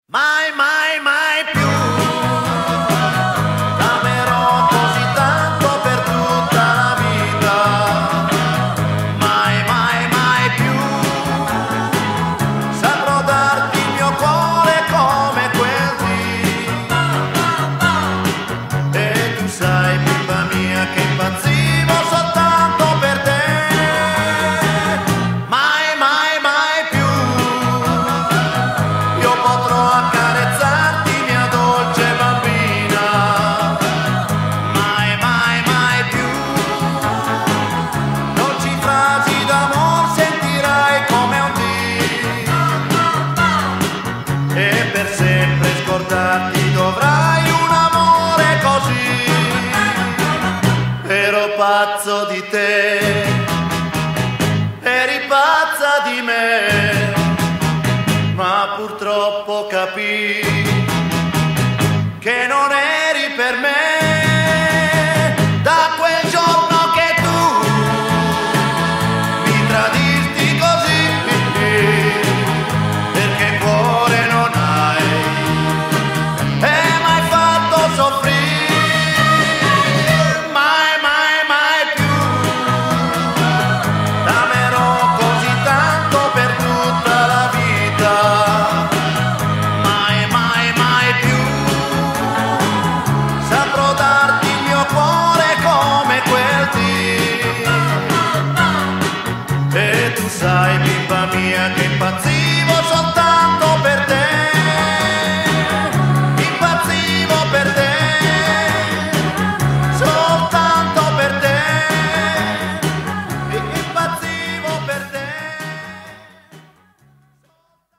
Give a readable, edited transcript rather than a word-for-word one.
Mai, mai, mai più t'amerò così tanto per tutta la vita. Mai, mai, mai più saprò darti il mio cuore come quel dì. E tu sai, bimba mia, che impazzivo soltanto per te. Mai, mai, mai più io potrò accarezzarti, mia dolce bambina. Mai, mai, mai più dolci frasi d'amor sentirai come un dì. E per sempre scordarti dovrai un amore così. Ero pazzo di te, eri pazza di me, ma purtroppo capii che non è